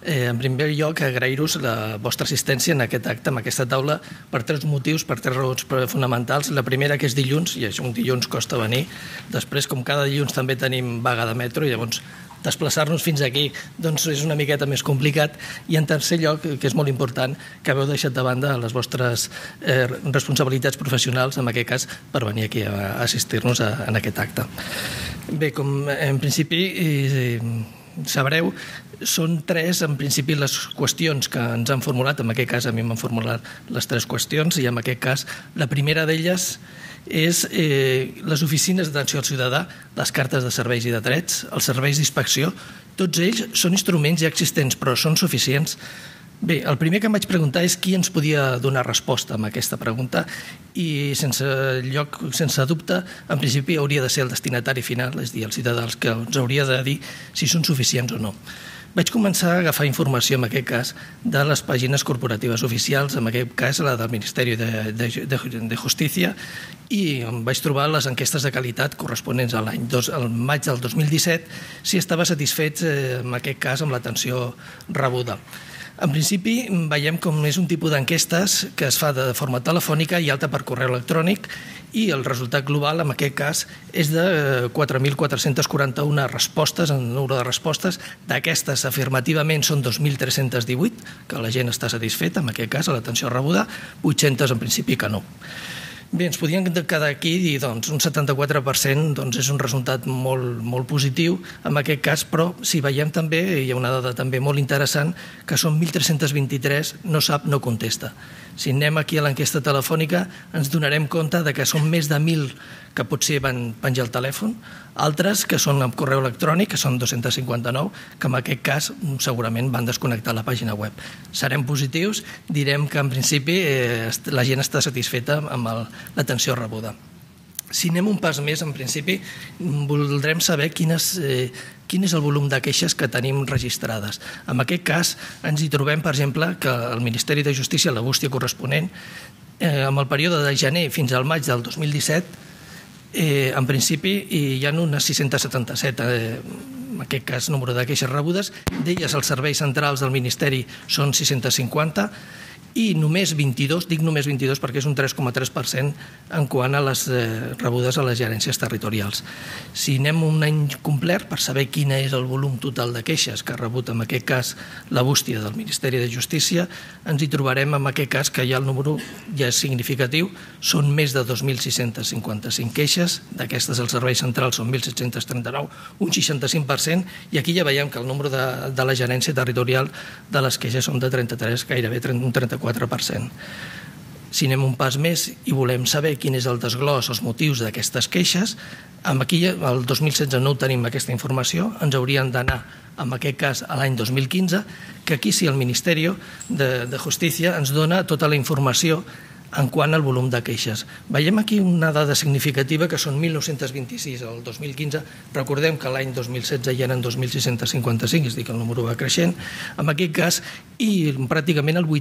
En primer lloc, agrair-vos la vostra assistència en aquest acte, en aquesta taula, per tres motius, per tres raons fonamentals. La primera, que és dilluns, i això un dilluns costa venir. Després, com cada dilluns també tenim vaga de metro, i llavors desplaçar-nos fins aquí doncs és una miqueta més complicat. I en tercer lloc, que és molt important, que haveu deixat de banda les vostres responsabilitats professionals, en aquest cas, per venir aquí a assistir-nos en aquest acte. Bé, com en principi sabreu, són tres, en principi, les qüestions que ens han formulat. En aquest cas, a mi m'han formulat les tres qüestions, i en aquest cas, la primera d'elles és les oficines d'atenció al ciutadà, les cartes de serveis i de drets, els serveis d'inspecció. Tots ells són instruments ja existents, però són suficients? Bé, el primer que em vaig preguntar és qui ens podia donar resposta a aquesta pregunta, i sense dubte, en principi hauria de ser el destinatari final, és a dir, el ciutadà, que ens hauria de dir si són suficients o no. Vaig començar a agafar informació, en aquest cas, de les pàgines corporatives oficials, en aquest cas la del Ministeri de Justícia, i em vaig trobar les enquestes de qualitat corresponents al maig del 2017, si estava satisfet, en aquest cas, amb l'atenció rebuda. En principi, veiem com és un tipus d'enquestes que es fa de forma telefònica i alta per correu electrònic, i el resultat global, en aquest cas, és de 4.441 respostes, en número de respostes. D'aquestes, afirmativament, són 2.318, que la gent està satisfeta, en aquest cas, a l'atenció rebuda, 800 en principi que no. Bé, ens podríem quedar aquí i dir, doncs, un 74% és un resultat molt positiu en aquest cas, però si veiem també, hi ha una dada també molt interessant, que són 1.323, no sap, no contesta. Si anem aquí a l'enquesta telefònica, ens donarem compte que són més de 1.000 que potser van penjar el telèfon, altres que són amb correu electrònic, que són 259, que en aquest cas segurament van desconnectar la pàgina web. Serem positius, direm que en principi la gent està satisfeta amb l'atenció rebuda. Si anem un pas més, en principi, voldrem saber quin és el volum de queixes que tenim registrades. En aquest cas, ens hi trobem, per exemple, que el Ministeri de Justícia, la bústia corresponent, en el període de gener fins al maig del 2017, en principi hi ha unes 677, en aquest cas, número de queixes rebudes. D'elles, els serveis centrals del Ministeri són 650, i només 22, dic només 22 perquè és un 3,3% en quant a les rebudes a les gerències territorials. Si anem un any complet per saber quin és el volum total de queixes que ha rebut en aquest cas la bústia del Ministeri de Justícia, ens hi trobarem en aquest cas que ja el número ja és significatiu, són més de 2.655 queixes, d'aquestes els serveis centrals són 1.739, un 65%, i aquí ja veiem que el número de la gerència territorial de les queixes són de 33, gairebé un 34%. Si anem un pas més i volem saber quin és el desglòs, els motius d'aquestes queixes, aquí el 2016 no tenim aquesta informació, ens haurien d'anar, en aquest cas, a l'any 2015, que aquí sí el Ministeri de Justícia ens dona tota la informació en quant al volum de queixes. Veiem aquí una dada significativa, que són 1.926 al 2015. Recordem que l'any 2016 ja eren 2.655, és a dir, que el número va creixent. En aquest cas, i pràcticament el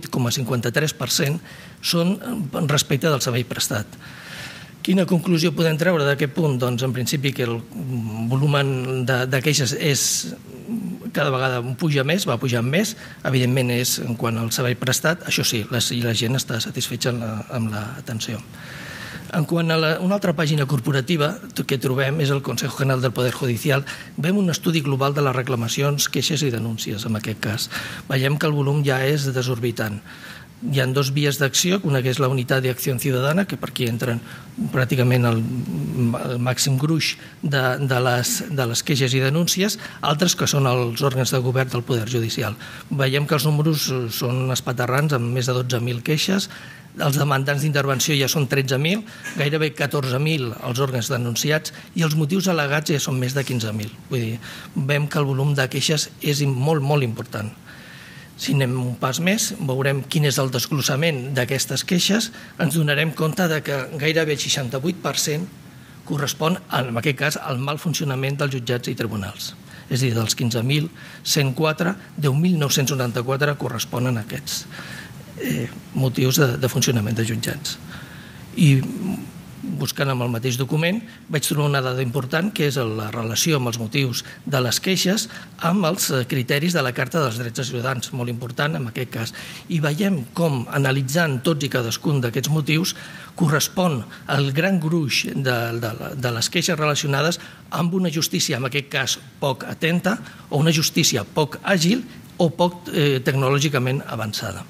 88,53% són respecte del servei prestat. Quina conclusió podem treure d'aquest punt? Doncs, en principi, que el volum de queixes cada vegada puja més, va pujant més. Evidentment, és en quant al servei prestat. Això sí, la gent està satisfeta amb l'atenció. En quant a una altra pàgina corporativa que trobem és el Consejo General del Poder Judicial. Veiem un estudi global de les reclamacions, queixes i denúncies, en aquest cas. Veiem que el volum ja és desorbitant. Hi ha dues vies d'acció, una que és la unitat d'acció ciutadana, que per aquí entren pràcticament el màxim gruix de les queixes i denúncies, altres que són els òrgans de govern del Poder Judicial. Veiem que els números són espaterrants, amb més de 12.000 queixes, els demandants d'intervenció ja són 13.000, gairebé 14.000 els òrgans denunciats, i els motius al·legats ja són més de 15.000. Vull dir, veiem que el volum de queixes és molt, molt important. Si anem un pas més, veurem quin és el desglossament d'aquestes queixes, ens donarem compte que gairebé el 68% correspon, en aquest cas, al mal funcionament dels jutjats i tribunals. És a dir, dels 15.104, 10.994 corresponen a aquests motius de funcionament de jutjats. I buscant amb el mateix document, vaig trobar una dada important, que és la relació amb els motius de les queixes amb els criteris de la Carta dels Drets dels Ciutadans, molt important en aquest cas. I veiem com, analitzant tots i cadascun d'aquests motius, correspon al gran gruix de les queixes relacionades amb una justícia, en aquest cas, poc atenta, o una justícia poc àgil o poc tecnològicament avançada.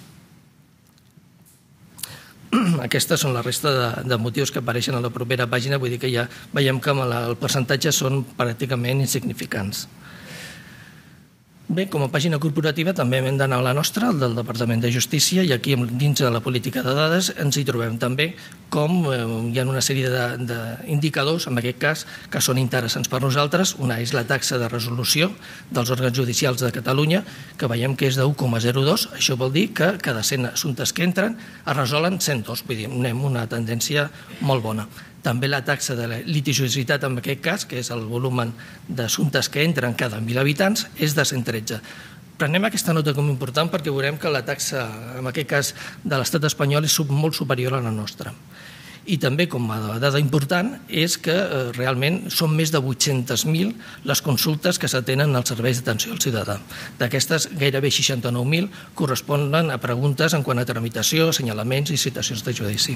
Aquestes són la resta de motius que apareixen a la propera pàgina, vull dir que ja veiem que el percentatge són pràcticament insignificants. Bé, com a pàgina corporativa també hem d'anar a la nostra, el del Departament de Justícia, i aquí dins de la política de dades ens hi trobem també com hi ha una sèrie d'indicadors, en aquest cas, que són interessants per nosaltres. Una és la taxa de resolució dels òrgans judicials de Catalunya, que veiem que és de 1,02. Això vol dir que cada 100 assumptes que entren es resolen 102, vull dir, anem una tendència molt bona. També la taxa de litigiositat, en aquest cas, que és el volum d'assumptes que entren cada 1.000 habitants, és de 113. Prenem aquesta nota com important perquè veurem que la taxa, en aquest cas, de l'estat espanyol és molt superior a la nostra. I també, com a dada important, és que realment són més de 800.000 les consultes que s'atenen als serveis d'atenció al ciutadà. D'aquestes, gairebé 69.000 corresponen a preguntes en quant a tramitació, assenyalaments i citacions de judici.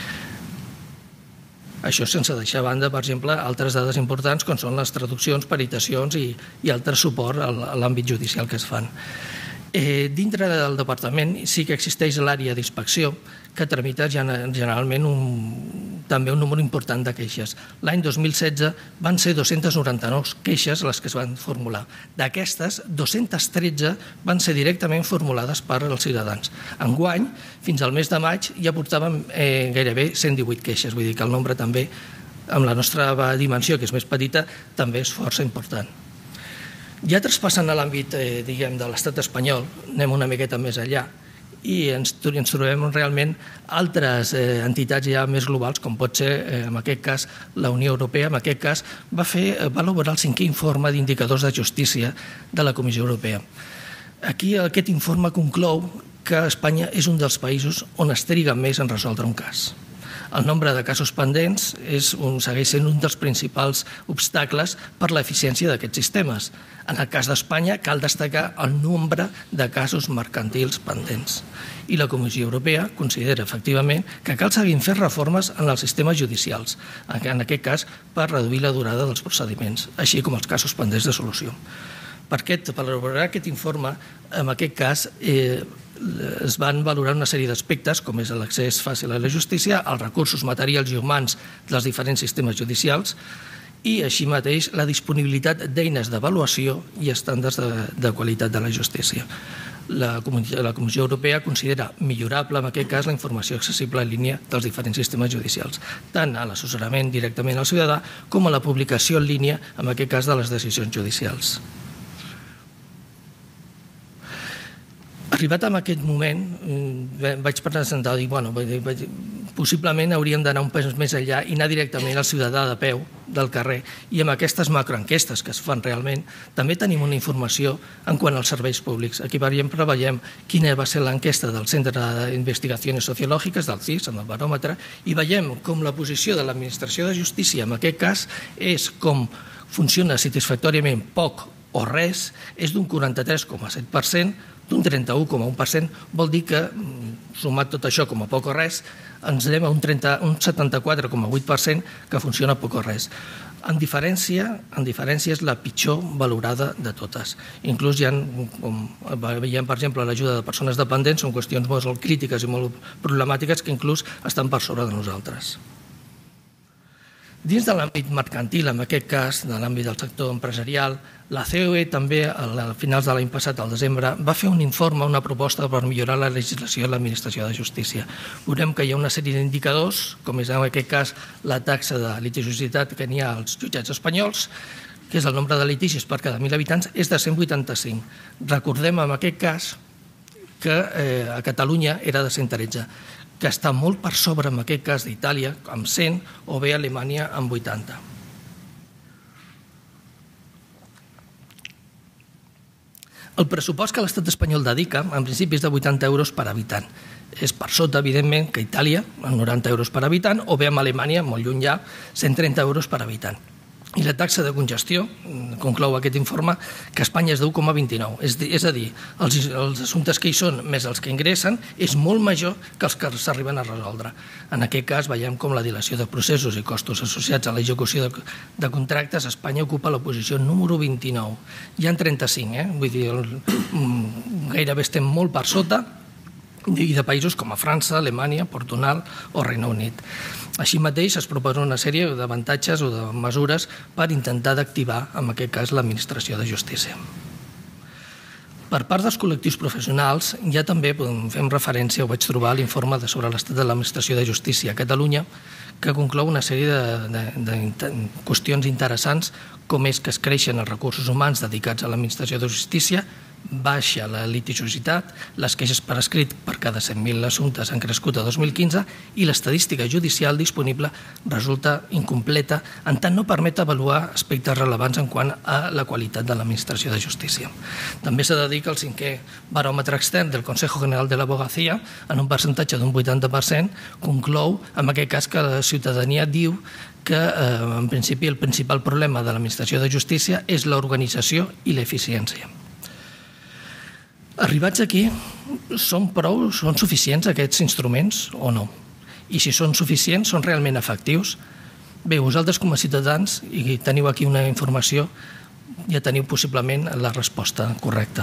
Això sense deixar a banda, per exemple, altres dades importants com són les traduccions, peritacions i altre suport a l'àmbit judicial que es fan. Dintre del departament sí que existeix l'àrea d'inspecció que tramita generalment també un número important de queixes. L'any 2016 van ser 299 queixes les que es van formular. D'aquestes, 213 van ser directament formulades per als ciutadans. Enguany, fins al mes de maig, ja portàvem gairebé 118 queixes, vull dir que el nombre també, amb la nostra dimensió, que és més petita, també és força important. Ja traspassant a l'àmbit de l'estat espanyol, anem una miqueta més enllà i ens trobem realment altres entitats ja més globals, com pot ser, en aquest cas, la Unió Europea. En aquest cas, va elaborar el 5è informe d'indicadors de justícia de la Comissió Europea. Aquí aquest informe conclou que Espanya és un dels països on es triga més en resoldre un cas. El nombre de casos pendents segueix sent un dels principals obstacles per l'eficiència d'aquests sistemes. En el cas d'Espanya cal destacar el nombre de casos mercantils pendents. I la Comissió Europea considera efectivament que cal seguir fent reformes en els sistemes judicials, en aquest cas per reduir la durada dels procediments, així com els casos pendents de solució. Per elaborar aquest informe, en aquest cas, es van valorar una sèrie d'aspectes, com és l'accés fàcil a la justícia, els recursos materials i humans dels diferents sistemes judicials i, així mateix, la disponibilitat d'eines d'avaluació i estàndards de qualitat de la justícia. La Comissió Europea considera millorable, en aquest cas, la informació accessible en línia dels diferents sistemes judicials, tant a l'assessorament directament al ciutadà com a la publicació en línia, en aquest cas, de les decisions judicials. Arribat a aquest moment, vaig presentar i dir, possiblement hauríem d'anar un pas més enllà i anar directament al ciutadà de peu del carrer. I amb aquestes macroenquestes que es fan realment, també tenim una informació en quant als serveis públics. Aquí, per exemple, veiem quina va ser l'enquesta del Centre d'Investigacions Sociològiques, del CIS, amb el baròmetre, i veiem com la posició de l'administració de justícia, en aquest cas, és com funciona satisfactòriament poc o res, és d'un 43,7%, d'un 31,1%, vol dir que, sumat tot això com a poc o res, ens anem a un 74,8% que funciona poc o res. En diferència, és la pitjor valorada de totes. Inclús hi ha, com veiem, per exemple, l'ajuda de persones dependents, són qüestions molt crítiques i molt problemàtiques que inclús estan per sobre de nosaltres. Dins de l'àmbit mercantil, en aquest cas, de l'àmbit del sector empresarial, la COE també, a finals de l'any passat, al desembre, va fer un informe, una proposta per millorar la legislació de l'administració de justícia. Veurem que hi ha una sèrie d'indicadors, com és en aquest cas la taxa de litigiositat que n'hi ha als jutjats espanyols, que és el nombre de litigis per cada 1.000 habitants, és de 185. Recordem en aquest cas que a Catalunya era de 113, que està molt per sobre, en aquest cas, d'Itàlia, amb 100, o bé Alemanya, amb 80. El pressupost que l'estat espanyol dedica, en principi, és de 80 euros per habitant. És per sota, evidentment, que Itàlia, amb 90 euros per habitant, o bé amb Alemanya, molt lluny ja, 130 euros per habitant. I la taxa de congestió, conclou aquest informe, que a Espanya és de 1,29. És a dir, els assumptes que hi són més els que ingressen és molt major que els que s'arriben a resoldre. En aquest cas veiem com la dilació de processos i costos associats a l'execució de contractes a Espanya ocupa la posició número 29. Hi ha 35, vull dir, gairebé estem molt per sota i de països com a França, Alemanya, Portugal o Regne Unit. Així mateix es proposa una sèrie d'avantatges o de mesures per intentar d'activar, en aquest cas, l'administració de justícia. Per part dels col·lectius professionals, ja també fem referència, ho vaig trobar a l'informe sobre l'estat de l'administració de justícia a Catalunya, que conclou una sèrie de qüestions interessants, com és que es creixen els recursos humans dedicats a l'administració de justícia, baixa la litigiositat, les queixes per escrit per cada 100.000 assumptes han crescut a 2015 i l'estadística judicial disponible resulta incompleta, en tant no permet avaluar aspectes rellevants en quant a la qualitat de l'administració de justícia. També s'ha de dir que el 5è baròmetre extern del Consejo General de l'Abogacía, en un percentatge d'un 80%, conclou, en aquest cas, que la ciutadania diu que, en principi, el principal problema de l'administració de justícia és l'organització i l'eficiència. Arribats aquí, són suficients aquests instruments o no? I si són suficients, són realment efectius? Bé, vosaltres com a ciutadans, i teniu aquí una informació, ja teniu possiblement la resposta correcta.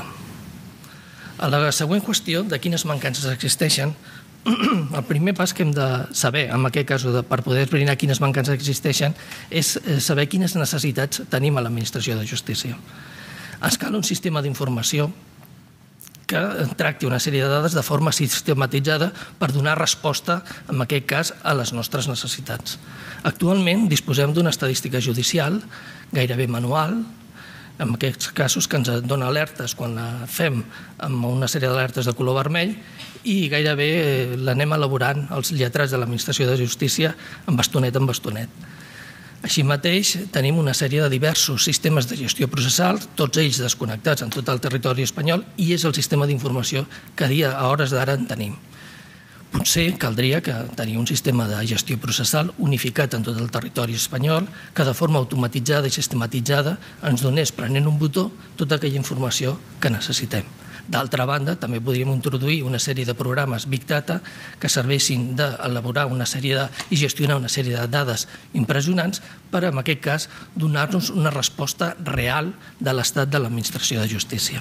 A la següent qüestió de quines mancances existeixen, el primer pas que hem de saber, en aquest cas, per poder esbrinar quines mancances existeixen, és saber quines necessitats tenim a l'administració de justícia. Ens cal un sistema d'informació que tracti una sèrie de dades de forma sistematitzada per donar resposta, en aquest cas, a les nostres necessitats. Actualment disposem d'una estadística judicial gairebé manual, en aquests casos que ens dona alertes quan la fem amb una sèrie d'alertes de color vermell i gairebé l'anem elaborant els lletrats de l'administració de justícia en bastonet en bastonet. Així mateix, tenim una sèrie de diversos sistemes de gestió processal, tots ells desconnectats en tot el territori espanyol, i és el sistema d'informació que a hores d'ara en tenim. Potser caldria tenir un sistema de gestió processal unificat en tot el territori espanyol que de forma automatitzada i sistematitzada ens donés, prenent un botó, tota aquella informació que necessitem. D'altra banda, també podríem introduir una sèrie de programes Big Data que serveixin d'elaborar i gestionar una sèrie de dades impressionants per, en aquest cas, donar-nos una resposta real de l'estat de l'administració de justícia.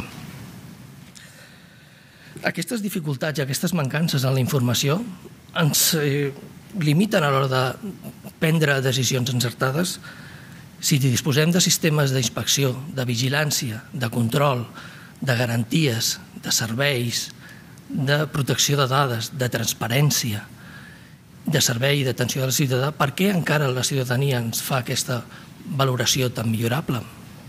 Aquestes dificultats i aquestes mancances en la informació ens limiten a l'hora de prendre decisions encertades. Si disposem de sistemes d'inspecció, de vigilància, de control, de garanties, de serveis, de protecció de dades, de transparència, de servei i d'atenció al ciutadà, per què encara la ciutadania ens fa aquesta valoració tan millorable?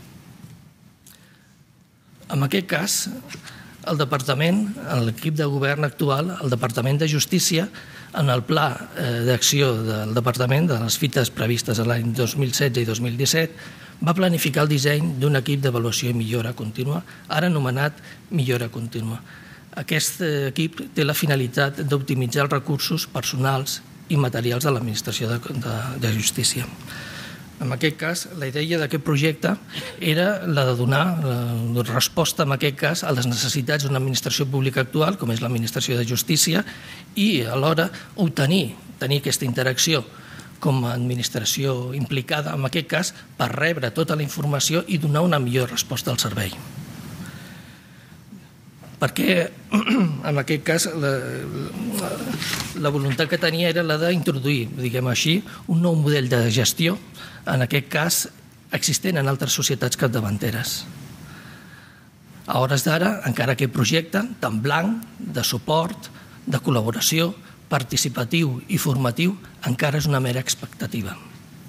En aquest cas, el Departament, l'equip de govern actual, el Departament de Justícia, en el pla d'acció del Departament, de les fites previstes l'any 2016 i 2017, va planificar el disseny d'un equip d'avaluació i millora contínua, ara anomenat Millora Contínua. Aquest equip té la finalitat d'optimitzar els recursos personals i materials de l'administració de justícia. En aquest cas, la idea d'aquest projecte era la de donar resposta, en aquest cas, a les necessitats d'una administració pública actual, com és l'administració de justícia, i alhora tenir aquesta interacció com a administració implicada, en aquest cas, per rebre tota la informació i donar una millor resposta al servei. Perquè, en aquest cas, la voluntat que tenia era la d'introduir, diguem així, un nou model de gestió, en aquest cas, existent en altres societats capdavanteres. A hores d'ara, encara aquest projecte, tan blanc, de suport, de col·laboració, participatiu i formatiu, encara és una mera expectativa.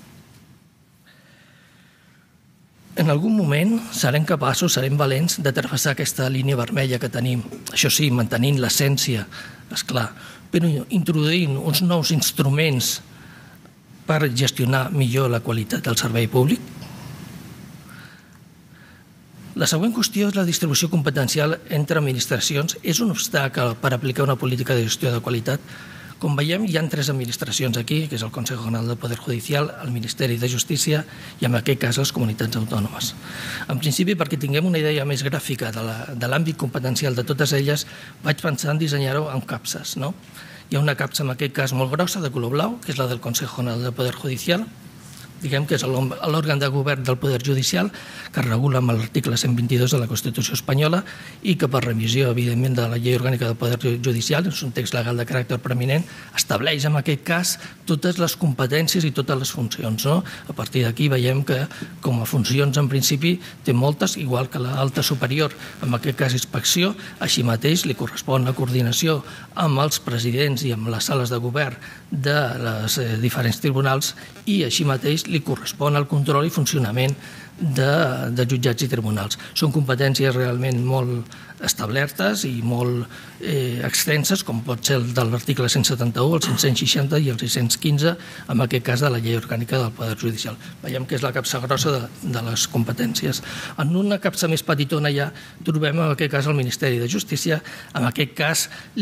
En algun moment serem capaços, serem valents de travessar aquesta línia vermella que tenim, això sí, mantenint l'essència, esclar, però introduint uns nous instruments per gestionar millor la qualitat del servei públic. La següent qüestió és la distribució competencial entre administracions. És un obstacle per aplicar una política de gestió de qualitat? Com veiem, hi ha 3 administracions aquí, que és el Consejo General del Poder Judicial, el Ministeri de Justícia i, en aquest cas, les comunitats autònomes. En principi, perquè tinguem una idea més gràfica de l'àmbit competencial de totes elles, vaig pensar en dissenyar-ho amb capses. Hi ha una capsa, en aquest cas, molt grossa, de color blau, que és la del Consejo General del Poder Judicial, diguem que és l'òrgan de govern del Poder Judicial, que es regula amb l'article 122 de la Constitució espanyola i que per revisió, evidentment, de la Llei Orgànica del Poder Judicial, és un text legal de caràcter preeminent, estableix en aquest cas totes les competències i totes les funcions. A partir d'aquí veiem que com a funcions en principi té moltes, igual que l'alta superior, en aquest cas inspecció, així mateix li correspon la coordinació amb els presidents i amb les sales de govern de les diferents tribunals i així mateix li correspon el control i funcionament de jutjats i tribunals. Són competències realment molt establertes i molt extenses, com pot ser el de l'article 171, el 560 i el 615, en aquest cas de la Llei Orgànica del Poder Judicial. Veiem que és la capsa grossa de les competències. En una capsa més petitona ja trobem en aquest cas el Ministeri de Justícia, en aquest cas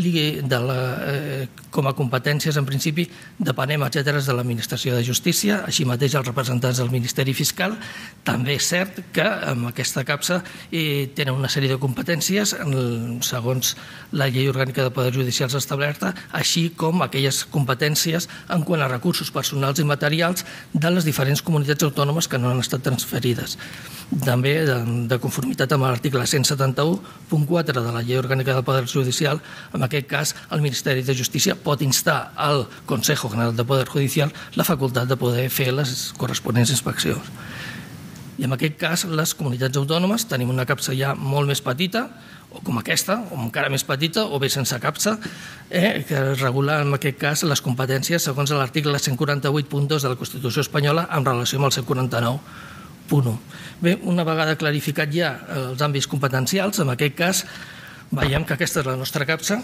com a competències en principi depenem, etcètera, de l'Administració de Justícia, així mateix els representants del Ministeri Fiscal. També és cert que en aquesta capsa tenen una sèrie de competències segons la Llei Orgànica del Poder Judicial establerta, així com aquelles competències en quant a recursos personals i materials de les diferents comunitats autònomes que no han estat transferides. També, de conformitat amb l'article 171.4 de la Llei Orgànica del Poder Judicial, en aquest cas el Ministeri de Justícia pot instar al Consejo General del Poder Judicial la facultat de poder fer les corresponents inspeccions. I en aquest cas, les comunitats autònomes tenim una capsa ja molt més petita, o com aquesta, o encara més petita, o bé sense capsa, que regula en aquest cas les competències segons l'article 148.2 de la Constitució espanyola en relació amb el 149.1. Bé, una vegada clarificat ja els àmbits competencials, en aquest cas veiem que aquesta és la nostra capsa,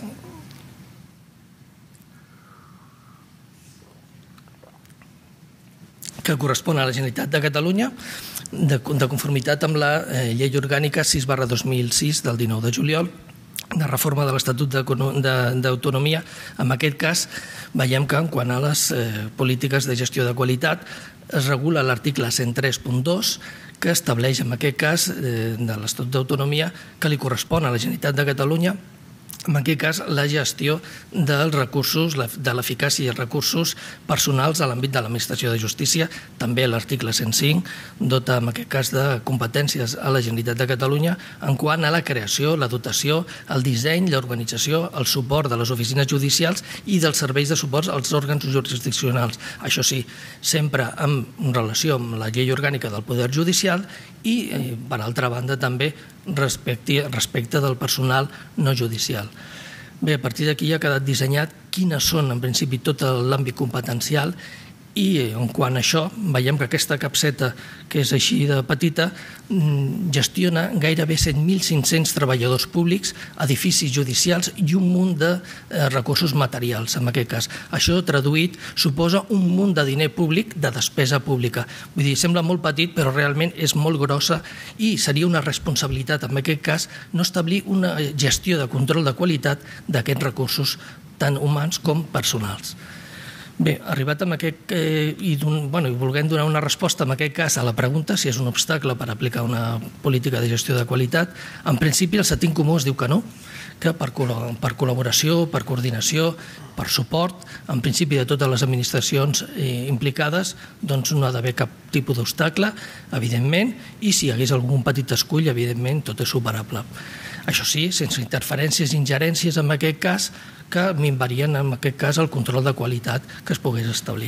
que correspon a la Generalitat de Catalunya, de conformitat amb la Llei Orgànica 6/2006 del 19 de juliol, de reforma de l'Estatut d'Autonomia. En aquest cas, veiem que en quant a les polítiques de gestió de qualitat es regula l'article 103.2, que estableix en aquest cas de l'Estatut d'Autonomia que li correspon a la Generalitat de Catalunya en aquest cas la gestió dels recursos, de l'eficàcia i els recursos personals a l'àmbit de l'Administració de Justícia. També l'article 105 dota en aquest cas de competències a la Generalitat de Catalunya en quant a la creació, la dotació, el disseny, l'organització, el suport de les oficines judicials i dels serveis de suport als òrgans jurisdiccionals. Això sí, sempre en relació amb la Llei Orgànica del Poder Judicial i, per altra banda, també respecte del personal no judicial. Bé, a partir d'aquí ja ha quedat dissenyat quines són, en principi, tot l'àmbit competencial i, en quant a això, veiem que aquesta capseta, que és així de petita, gestiona gairebé 7.500 treballadors públics, edificis judicials i un munt de recursos materials, en aquest cas. Això, traduït, suposa un munt de diner públic, de despesa pública. Vull dir, sembla molt petit, però realment és molt grossa i seria una responsabilitat, en aquest cas, no establir una gestió de control de qualitat d'aquests recursos tant humans com personals. Bé, arribat amb aquest i volent donar una resposta en aquest cas a la pregunta si és un obstacle per aplicar una política de gestió de qualitat, en principi el sentit comú es diu que no, que per col·laboració, per coordinació, per suport, en principi de totes les administracions implicades, doncs no ha d'haver cap tipus d'obstacle, evidentment, i si hi hagués algun petit escull, evidentment, tot és superable. Això sí, sense interferències i ingerències en aquest cas, que minvarien en aquest cas el control de qualitat que es pogués establir.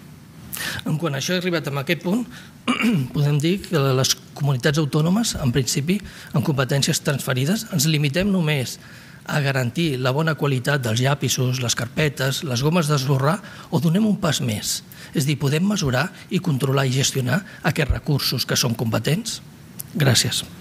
En quant a això he arribat a aquest punt, podem dir que les comunitats autònomes, en principi, en competències transferides, ens limitem només a garantir la bona qualitat dels llapisos, les carpetes, les gomes d'esborrar, o donem un pas més. És a dir, podem mesurar i controlar i gestionar aquests recursos que són competents? Gràcies.